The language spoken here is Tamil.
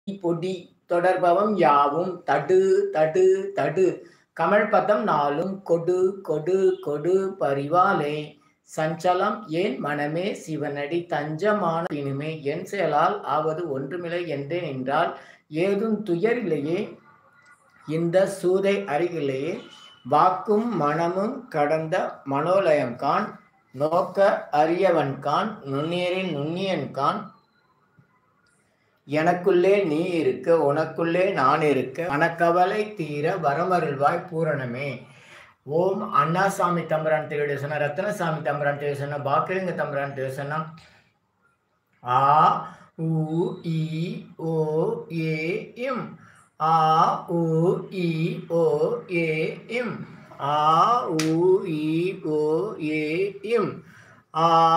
பொடி தொடர்பவம் யாவும் தடு தடு தடு கமழ்பதம் நாளும் கொடு கொடு கொடு பரிவாலே சஞ்சலம் ஏன் மனமே சிவனடி தஞ்சமான பினுமே என் செயலால் ஆவது ஒன்றுமில்லை என்றே நின்றால் ஏதும் துயரில்லையே இந்த சூதை அருகிலேயே வாக்கும் மனமும் கடந்த மனோலயம்கான் நோக்க அரியவன்கான் நுண்ணீரின் நுண்ணியன்கான் எனக்குள்ளே நீ இருக்க உனக்குள்ளே நான் இருக்க மனக்கவலை தீர வரமருள்வாய் பூரணமே. ஓம் அண்ணாசாமி தம்பரான் தேவசன ரத்னசாமி தம்பரான் தேவசன பாக்கிலிங்க தம்பரான் தேவசன ஆ உ இ ஓ ஏ இம் ஆ உ இ ஓ ஏ இம் ஆ உ இ ஓ ஏ இம் ஆ